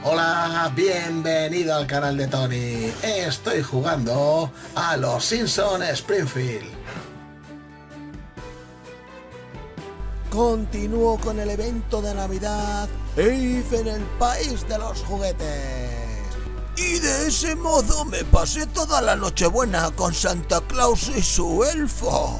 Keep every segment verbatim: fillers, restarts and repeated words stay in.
Hola, bienvenido al canal de Tony. Estoy jugando a Los Simpsons Springfield. Continúo con el evento de Navidad Eve en el país de los juguetes. Y de ese modo me pasé toda la Nochebuena con Santa Claus y su elfo,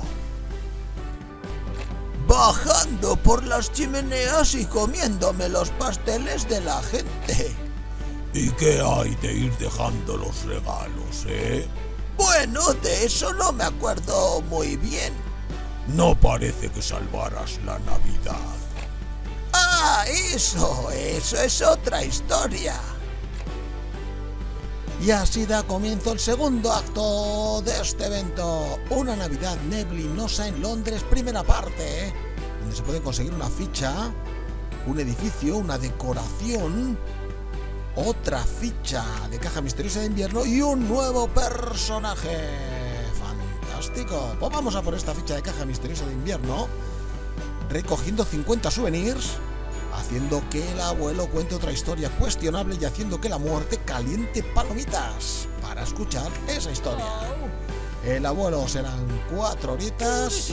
bajando por las chimeneas y comiéndome los pasteles de la gente. ¿Y qué hay de ir dejando los regalos, eh? Bueno, de eso no me acuerdo muy bien. No parece que salvaras la Navidad. Ah, eso, eso es otra historia. Y así da comienzo el segundo acto de este evento. Una Navidad neblinosa en Londres, primera parte, ¿eh? Donde se puede conseguir una ficha, un edificio, una decoración, otra ficha de caja misteriosa de invierno y un nuevo personaje. Fantástico. Pues vamos a por esta ficha de caja misteriosa de invierno, recogiendo cincuenta souvenirs, haciendo que el abuelo cuente otra historia cuestionable y haciendo que la muerte caliente palomitas para escuchar esa historia. El abuelo serán cuatro horitas.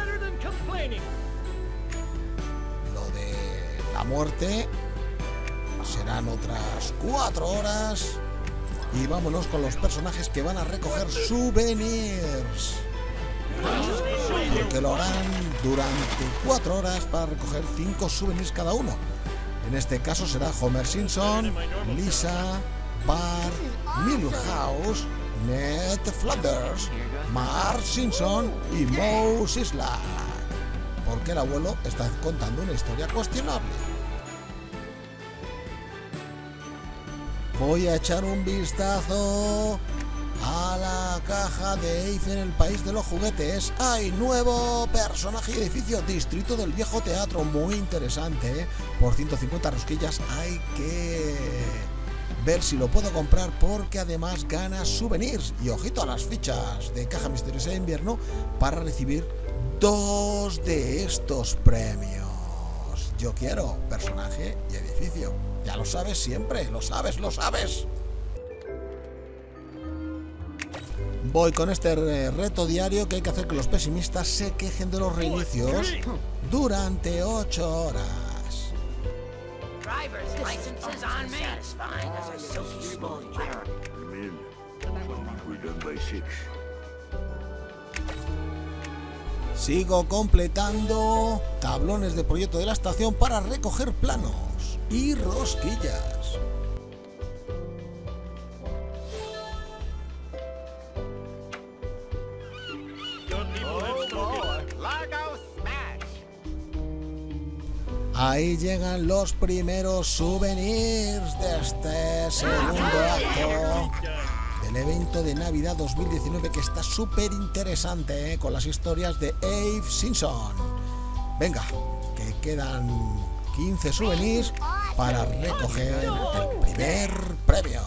Lo de la muerte serán otras cuatro horas. Y vámonos con los personajes que van a recoger souvenirs, porque lo harán durante cuatro horas para recoger cinco souvenirs cada uno. En este caso será Homer Simpson, Lisa, Bart, Milhouse, Ned Flanders, Marge Simpson y Moe Szyslak, porque el abuelo está contando una historia cuestionable. Voy a echar un vistazo a la caja de Eve en el país de los juguetes. Hay nuevo personaje y edificio, distrito del viejo teatro, muy interesante, ¿eh? Por ciento cincuenta rosquillas. Hay que ver si lo puedo comprar, porque además gana souvenirs. Y ojito a las fichas de caja misteriosa de invierno para recibir dos de estos premios. Yo quiero personaje y edificio. Ya lo sabes siempre, lo sabes, lo sabes. Voy con este reto diario que hay que hacer que los pesimistas se quejen de los reinicios durante ocho horas. Sigo completando tablones de proyecto de la estación para recoger planos y rosquillas. Ahí llegan los primeros souvenirs de este segundo acto del evento de Navidad dos mil diecinueve, que está súper interesante, ¿eh? Con las historias de Eve Simpson. Venga, que quedan quince souvenirs para recoger el primer premio.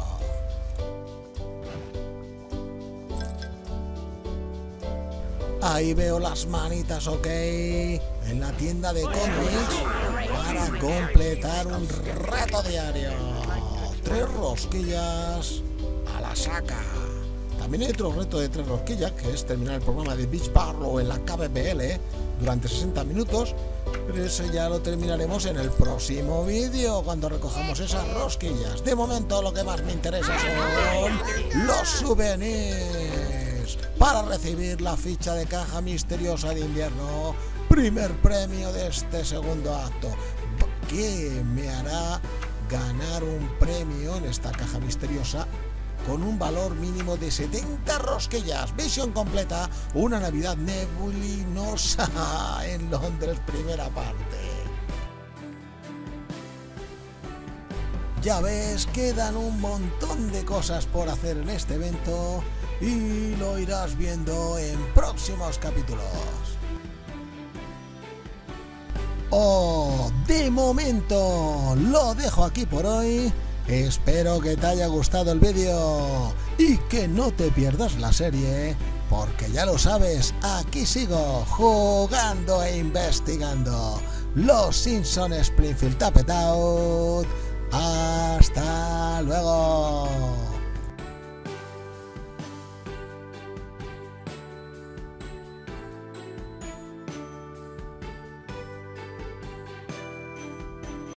Ahí veo las manitas, ok, en la tienda de cómics para completar un reto diario. Tres rosquillas a la saca. También hay otro reto de tres rosquillas, que es terminar el programa de Beach Barlow en la K B P L durante sesenta minutos. Pero eso ya lo terminaremos en el próximo vídeo, cuando recojamos esas rosquillas. De momento lo que más me interesa son los souvenirs para recibir la ficha de caja misteriosa de invierno, primer premio de este segundo acto, que me hará ganar un premio en esta caja misteriosa con un valor mínimo de setenta rosquillas. Visión completa, una Navidad neblinosa en Londres, primera parte. Ya ves, quedan un montón de cosas por hacer en este evento y lo irás viendo en próximos capítulos. Oh, de momento lo dejo aquí por hoy. Espero que te haya gustado el vídeo y que no te pierdas la serie, porque ya lo sabes, aquí sigo jugando e investigando. Los Simpsons Springfield Tapped Out. Hasta